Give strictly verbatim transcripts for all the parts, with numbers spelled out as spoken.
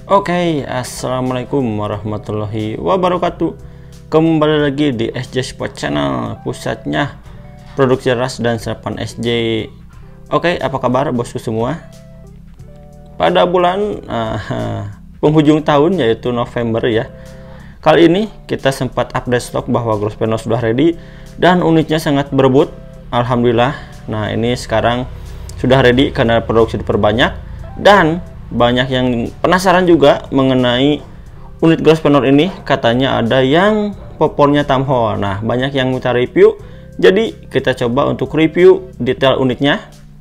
Oke, assalamualaikum warahmatullahi wabarakatuh. Kembali lagi di S J Sport Channel, pusatnya produksi ras dan serapan S J. Oke, apa kabar bosku semua? Pada bulan uh, penghujung tahun yaitu November ya, kali ini kita sempat update stok bahwa Grosvenor sudah ready dan unitnya sangat berebut. Alhamdulillah. Nah, ini sekarang sudah ready karena produksi diperbanyak dan banyak yang penasaran juga mengenai unit Grosvenor ini. Katanya ada yang popornya tamhole. Nah, banyak yang minta review, jadi kita coba untuk review detail unitnya.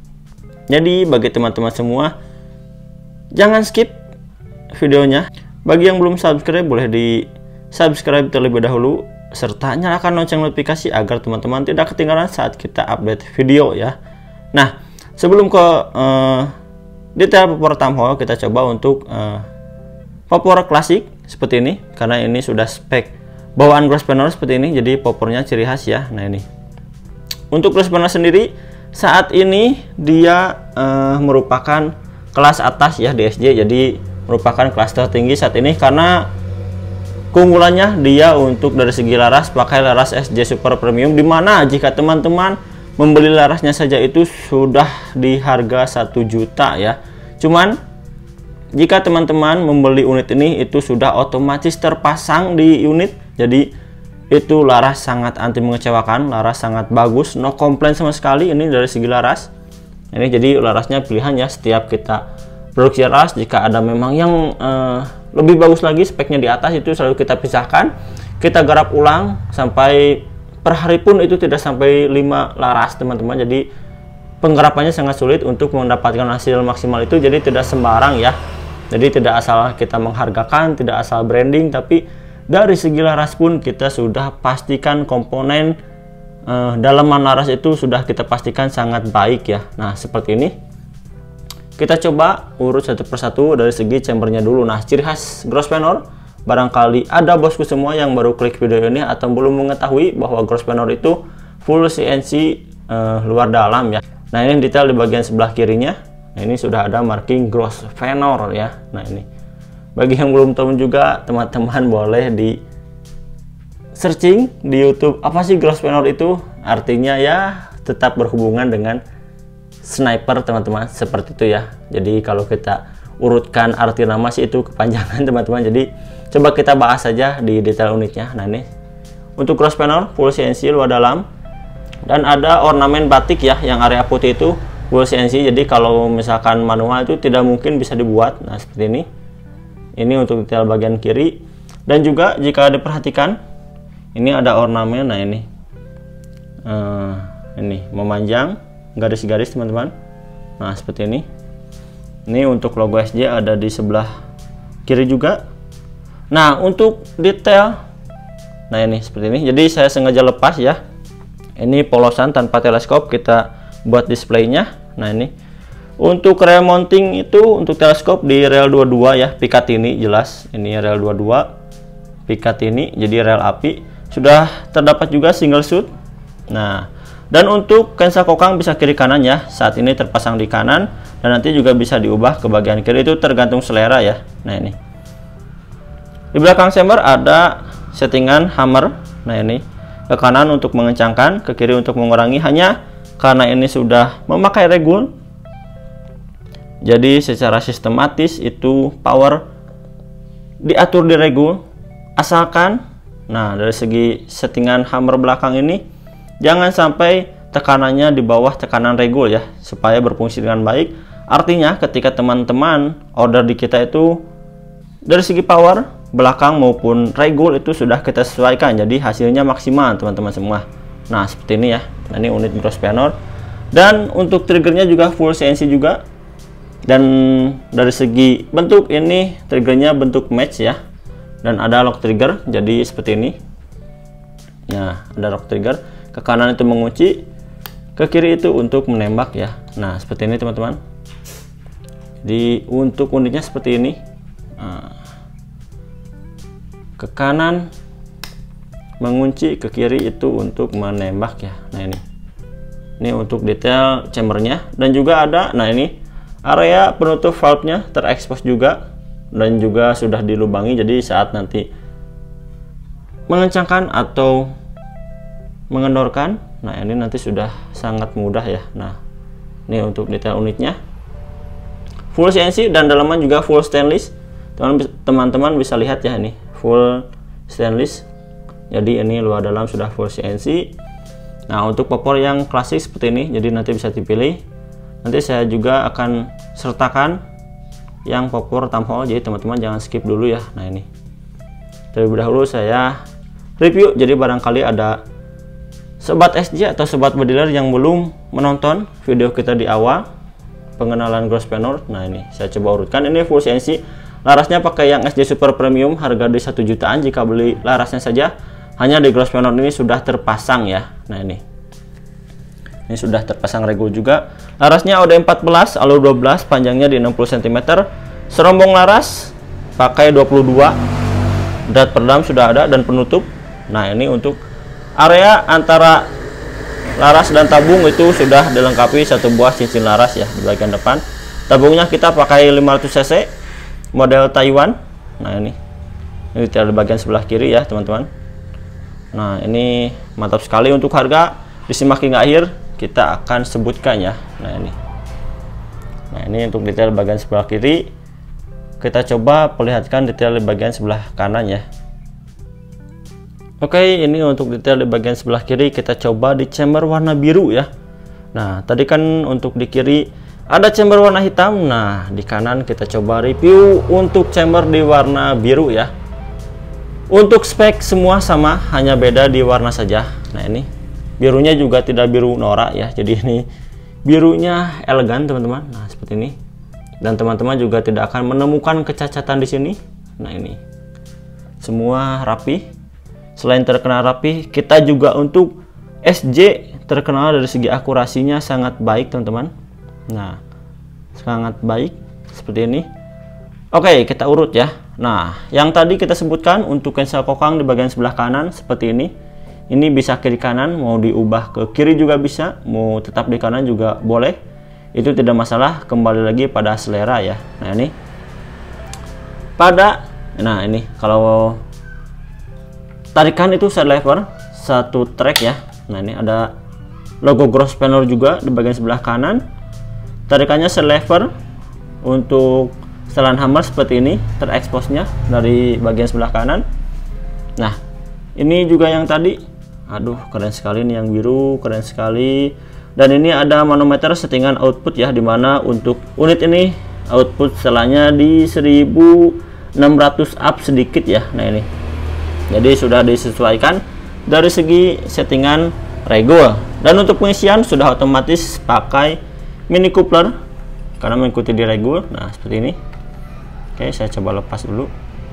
Jadi bagi teman-teman semua, jangan skip videonya. Bagi yang belum subscribe, boleh di subscribe terlebih dahulu serta nyalakan lonceng notifikasi agar teman-teman tidak ketinggalan saat kita update video ya. Nah, sebelum ke uh, detail popor tamhole, kita coba untuk uh, popor klasik seperti ini, karena ini sudah spek bawaan Grosvenor seperti ini, jadi popornya ciri khas ya. Nah, ini untuk Grosvenor sendiri saat ini dia uh, merupakan kelas atas ya di S J, jadi merupakan kelas tertinggi saat ini karena keunggulannya dia untuk dari segi laras pakai laras S J Super Premium, dimana jika teman-teman membeli larasnya saja itu sudah di harga satu juta ya. Cuman jika teman-teman membeli unit ini itu sudah otomatis terpasang di unit, jadi itu laras sangat anti mengecewakan, laras sangat bagus, no komplain sama sekali ini dari segi laras. Ini jadi larasnya pilihan ya, setiap kita produksi laras jika ada memang yang eh, lebih bagus lagi speknya di atas itu selalu kita pisahkan, kita garap ulang sampai per hari pun itu tidak sampai lima laras teman-teman. Jadi penggarapannya sangat sulit untuk mendapatkan hasil maksimal itu, jadi tidak sembarang ya. Jadi tidak asal kita menghargakan, tidak asal branding, tapi dari segi laras pun kita sudah pastikan komponen eh, dalaman laras itu sudah kita pastikan sangat baik ya. Nah, seperti ini kita coba urut satu persatu dari segi chambernya dulu. Nah, ciri khas Grosvenor, barangkali ada bosku semua yang baru klik video ini atau belum mengetahui bahwa Grosvenor itu full C N C uh, luar dalam ya. Nah, ini detail di bagian sebelah kirinya. Nah, ini sudah ada marking Grosvenor ya. Nah, ini bagi yang belum tahu juga, teman-teman boleh di searching di YouTube apa sih Grosvenor itu. Artinya ya tetap berhubungan dengan sniper teman-teman, seperti itu ya. Jadi kalau kita urutkan arti nama sih itu kepanjangan teman-teman, jadi coba kita bahas saja di detail unitnya. Nah, ini untuk Grosvenor full C N C luar dalam dan ada ornamen batik ya, yang area putih itu full C N C, jadi kalau misalkan manual itu tidak mungkin bisa dibuat. Nah, seperti ini. Ini untuk detail bagian kiri, dan juga jika diperhatikan ini ada ornamen. Nah, ini uh, ini memanjang garis-garis teman-teman. Nah, seperti ini. Ini untuk logo S J ada di sebelah kiri juga. Nah, untuk detail, nah ini seperti ini. Jadi saya sengaja lepas ya. Ini polosan tanpa teleskop, kita buat displaynya. Nah, ini untuk rel mounting itu untuk teleskop di rel dua puluh dua ya, Picatinny jelas. Ini rel dua puluh dua Picatinny, jadi rel api. Sudah terdapat juga single shoot. Nah, dan untuk lensa kokang bisa kiri kanan ya. Saat ini terpasang di kanan dan nanti juga bisa diubah ke bagian kiri, itu tergantung selera ya. Nah, ini di belakang chamber ada settingan hammer. Nah, ini ke kanan untuk mengencangkan, ke kiri untuk mengurangi. Hanya karena ini sudah memakai regul, jadi secara sistematis itu power diatur di regul. Asalkan, nah dari segi settingan hammer belakang ini jangan sampai tekanannya di bawah tekanan regul ya, supaya berfungsi dengan baik. Artinya ketika teman-teman order di kita itu dari segi power belakang maupun regul itu sudah kita sesuaikan, jadi hasilnya maksimal teman-teman semua. Nah, seperti ini ya. Nah, ini unit Grosvenor, dan untuk triggernya juga full C N C juga. Dan dari segi bentuk ini triggernya bentuk match ya, dan ada lock trigger, jadi seperti ini. Nah, ada lock trigger, ke kanan itu mengunci, ke kiri itu untuk menembak ya. Nah, seperti ini teman-teman. Jadi untuk unitnya seperti ini. Nah, ke kanan mengunci, ke kiri itu untuk menembak ya. Nah, ini ini untuk detail chambernya, dan juga ada, nah ini area penutup valve-nya terekspos juga. dan juga sudah dilubangi, jadi saat nanti mengencangkan atau mengendorkan, nah ini nanti sudah sangat mudah ya. Nah ini untuk detail unitnya full C N C dan dalaman juga full stainless. Teman-teman bisa lihat ya, ini full stainless, jadi ini luar dalam sudah full C N C. Nah untuk popor yang klasik seperti ini, jadi nanti bisa dipilih. Nanti saya juga akan sertakan yang popor tamhole, jadi teman-teman jangan skip dulu ya. Nah ini terlebih dahulu saya review, jadi barangkali ada sobat S J atau sobat bediler yang belum menonton video kita di awal pengenalan Grosvenor. Nah ini saya coba urutkan, ini full C N C, larasnya pakai yang S J Super Premium, harga di satu jutaan jika beli larasnya saja. Hanya di Grosvenor ini sudah terpasang ya. Nah ini ini sudah terpasang regul juga. Larasnya O D empat belas, alur dua belas, panjangnya di enam puluh sentimeter. Serombong laras pakai dua puluh dua, drat peredam sudah ada dan penutup. Nah ini untuk area antara laras dan tabung itu sudah dilengkapi satu buah cincin laras ya di bagian depan. Tabungnya kita pakai lima ratus cc model Taiwan. Nah ini ini di bagian sebelah kiri ya teman-teman. Nah ini mantap sekali. Untuk harga disimak hingga akhir, kita akan sebutkan ya. Nah ini nah ini untuk detail bagian sebelah kiri. Kita coba perlihatkan detail di bagian sebelah kanan ya. Oke, ini untuk detail di bagian sebelah kiri, kita coba di chamber warna biru ya. Nah tadi kan untuk di kiri ada chamber warna hitam. Nah di kanan kita coba review untuk chamber di warna biru ya. Untuk spek semua sama, hanya beda di warna saja. Nah ini birunya juga tidak biru norak ya, jadi ini birunya elegan teman-teman. Nah seperti ini, dan teman-teman juga tidak akan menemukan kecacatan di sini. Nah ini semua rapi. Selain terkenal rapi, kita juga untuk S J terkenal dari segi akurasinya sangat baik teman-teman. Nah sangat baik seperti ini. Oke, kita urut ya. Nah yang tadi kita sebutkan untuk cancel kokang di bagian sebelah kanan seperti ini. Ini bisa kiri kanan, mau diubah ke kiri juga bisa, mau tetap di kanan juga boleh, itu tidak masalah, kembali lagi pada selera ya. Nah ini pada nah ini kalau tarikan itu side lever satu track ya. Nah ini ada logo Grosvenor juga di bagian sebelah kanan. Tarikannya side lever. Untuk setelan hammer seperti ini, tereksposnya dari bagian sebelah kanan. Nah ini juga yang tadi, aduh keren sekali nih yang biru, keren sekali. Dan ini ada manometer settingan output ya, dimana untuk unit ini output setelahnya di seribu enam ratus up sedikit ya. Nah ini jadi sudah disesuaikan dari segi settingan regul. Dan untuk pengisian sudah otomatis pakai mini coupler karena mengikuti di regul. Nah seperti ini. Oke, saya coba lepas dulu.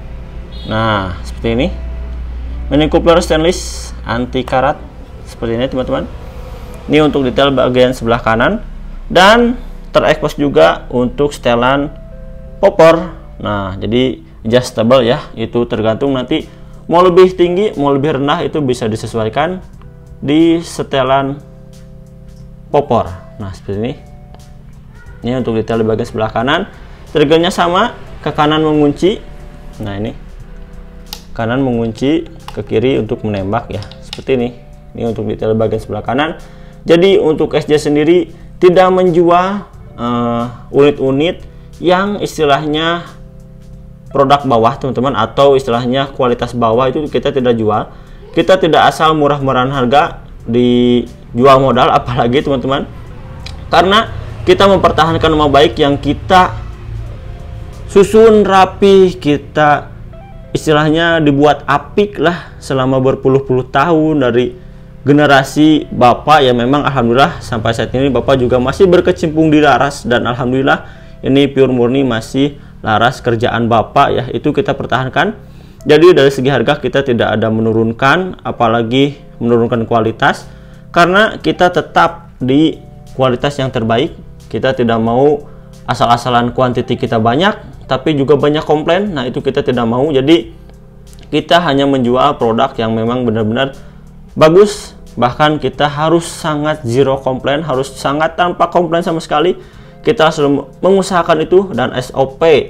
Nah seperti ini, mini coupler stainless anti karat seperti ini teman-teman. Ini untuk detail bagian sebelah kanan, dan terekspos juga untuk setelan popor. Nah jadi adjustable ya, itu tergantung nanti mau lebih tinggi mau lebih rendah, itu bisa disesuaikan di setelan popor. Nah seperti ini. Ini untuk detail di bagian sebelah kanan. Triggernya sama, ke kanan mengunci. Nah ini kanan mengunci, ke kiri untuk menembak ya, seperti ini. Ini untuk detail bagian sebelah kanan. Jadi untuk S J sendiri tidak menjual unit-unit uh, yang istilahnya produk bawah teman-teman, atau istilahnya kualitas bawah, itu kita tidak jual. Kita tidak asal murah-murahan harga dijual modal, apalagi teman-teman, karena kita mempertahankan nama baik yang kita susun rapi, kita istilahnya dibuat apik lah selama berpuluh-puluh tahun dari generasi bapak ya. Memang alhamdulillah sampai saat ini bapak juga masih berkecimpung di laras, dan alhamdulillah ini pure murni masih laras kerjaan bapak ya, itu kita pertahankan. Jadi dari segi harga kita tidak ada menurunkan, apalagi menurunkan kualitas, karena kita tetap di kualitas yang terbaik. Kita tidak mau asal-asalan kuantiti kita banyak tapi juga banyak komplain. Nah itu kita tidak mau. Jadi kita hanya menjual produk yang memang benar-benar bagus. Bahkan kita harus sangat zero komplain, harus sangat tanpa komplain sama sekali. Kita selalu mengusahakan itu, dan S O P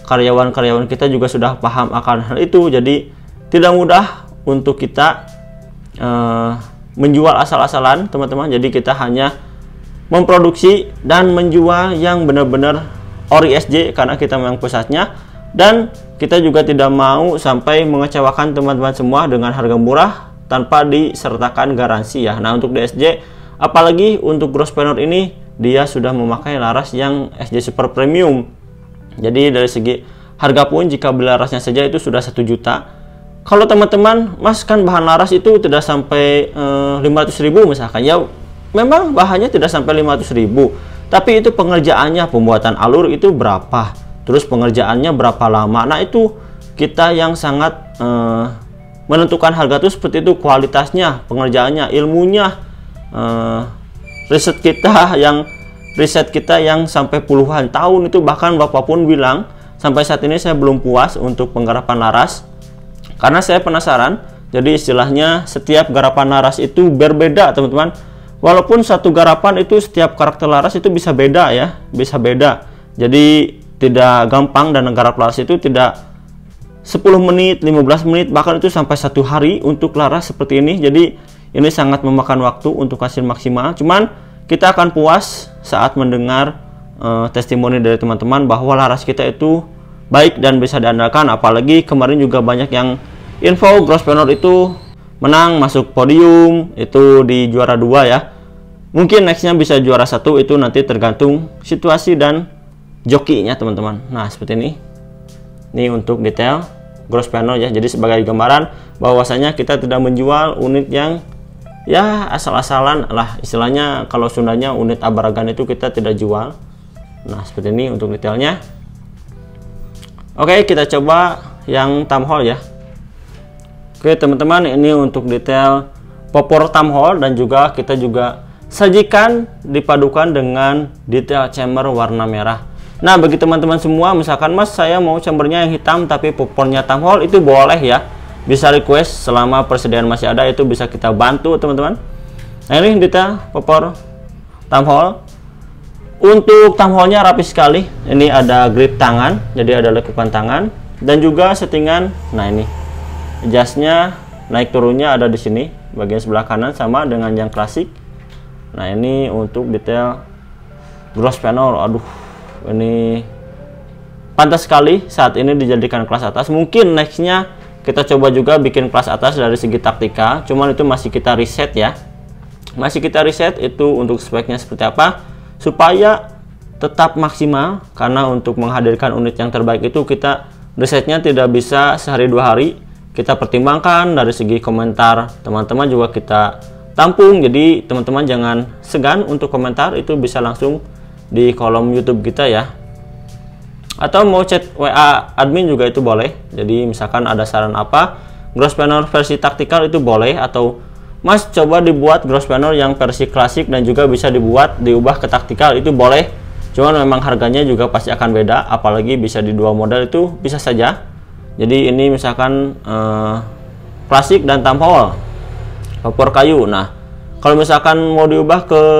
karyawan-karyawan kita juga sudah paham akan hal itu. Jadi tidak mudah untuk kita uh, menjual asal-asalan teman-teman. Jadi kita hanya memproduksi dan menjual yang benar-benar ori S J karena kita memang pusatnya, dan kita juga tidak mau sampai mengecewakan teman-teman semua dengan harga murah tanpa disertakan garansi ya. Nah untuk D S J, apalagi untuk Grosvenor ini, dia sudah memakai laras yang S J Super Premium. Jadi dari segi harga pun jika beli larasnya saja itu sudah satu juta. Kalau teman-teman, mas kan bahan laras itu tidak sampai eh, lima ratus ribu misalkan, ya memang bahannya tidak sampai lima ratus ribu, tapi itu pengerjaannya, pembuatan alur itu berapa, terus pengerjaannya berapa lama. Nah itu kita yang sangat eh, menentukan harga itu seperti itu, kualitasnya, pengerjaannya, ilmunya, eh, riset kita yang riset kita yang sampai puluhan tahun itu. Bahkan bapak pun bilang sampai saat ini saya belum puas untuk penggarapan laras karena saya penasaran. Jadi istilahnya setiap garapan laras itu berbeda teman-teman, walaupun satu garapan itu setiap karakter laras itu bisa beda ya, bisa beda. Jadi tidak gampang, dan garap laras itu tidak sepuluh menit, lima belas menit, bahkan itu sampai satu hari untuk laras seperti ini. Jadi ini sangat memakan waktu untuk hasil maksimal. Cuman kita akan puas saat mendengar uh, testimoni dari teman-teman bahwa laras kita itu baik dan bisa diandalkan. Apalagi kemarin juga banyak yang info Grosvenor itu menang, masuk podium itu di juara dua ya. Mungkin nextnya bisa juara satu, itu nanti tergantung situasi dan jokinya teman-teman. Nah seperti ini. Ini untuk detail Grosvenor ya. Jadi sebagai gambaran bahwasanya kita tidak menjual unit yang ya asal-asalan lah, istilahnya kalau Sundanya unit abaragan itu kita tidak jual. Nah seperti ini untuk detailnya. Oke, kita coba yang tamhole ya. Oke teman-teman, ini untuk detail popor tamhole, dan juga kita juga sajikan dipadukan dengan detail chamber warna merah. Nah bagi teman-teman semua, misalkan mas saya mau chambernya yang hitam tapi popornya tamhole, itu boleh ya, bisa request selama persediaan masih ada, itu bisa kita bantu teman-teman. Nah ini detail popor tamhole. Untuk tamhole-nya rapi sekali. Ini ada grip tangan, jadi ada lekukan tangan, dan juga settingan. Nah ini jasnya naik turunnya ada di sini bagian sebelah kanan, sama dengan yang klasik. Nah ini untuk detail Grosvenor. Aduh, ini pantas sekali saat ini dijadikan kelas atas. Mungkin nextnya kita coba juga bikin kelas atas dari segi taktika, cuman itu masih kita riset ya, masih kita riset itu untuk speknya seperti apa supaya tetap maksimal. Karena untuk menghadirkan unit yang terbaik itu kita risetnya tidak bisa sehari dua hari, kita pertimbangkan dari segi komentar teman-teman juga kita tampung. Jadi teman-teman jangan segan untuk komentar, itu bisa langsung di kolom YouTube kita ya, atau mau chat W A admin juga itu boleh. Jadi misalkan ada saran apa Grosvenor versi taktikal itu boleh, atau mas coba dibuat Grosvenor yang versi klasik dan juga bisa dibuat diubah ke taktikal, itu boleh. Cuman memang harganya juga pasti akan beda, apalagi bisa di dua model itu bisa saja. Jadi ini misalkan eh, klasik dan tamhole popor kayu. Nah kalau misalkan mau diubah ke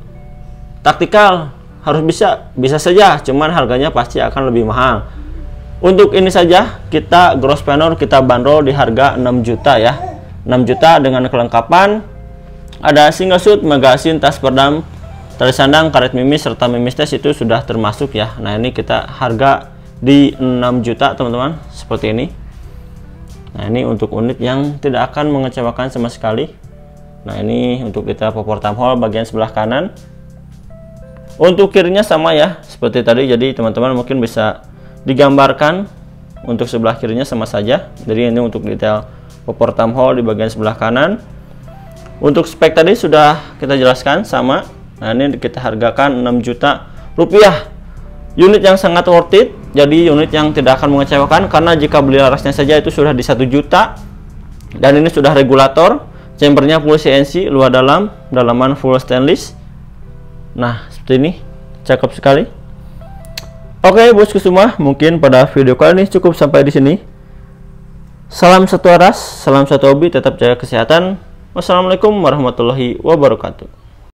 taktikal harus bisa, bisa saja, cuman harganya pasti akan lebih mahal. Untuk ini saja kita Grosvenor kita bandrol di harga enam juta ya, enam juta dengan kelengkapan ada single shoot, magasin, tas perdam, tali sandang, karet mimis, serta mimis tes itu sudah termasuk ya. Nah ini kita harga di enam juta teman-teman, seperti ini. Nah ini untuk unit yang tidak akan mengecewakan sama sekali. Nah ini untuk kita popor tamhole bagian sebelah kanan. Untuk kirinya sama ya seperti tadi, jadi teman-teman mungkin bisa digambarkan untuk sebelah kirinya sama saja. Jadi ini untuk detail popor tamhole di bagian sebelah kanan. Untuk spek tadi sudah kita jelaskan sama. Nah ini kita hargakan enam juta rupiah. Unit yang sangat worth it, jadi unit yang tidak akan mengecewakan, karena jika beli larasnya saja itu sudah di satu juta. Dan ini sudah regulator, chambernya full C N C, luar dalam, dalaman full stainless. Nah seperti ini, cakep sekali. Oke bosku semua, mungkin pada video kali ini cukup sampai di sini. Salam satu aras, salam satu hobi, tetap jaga kesehatan. Wassalamualaikum warahmatullahi wabarakatuh.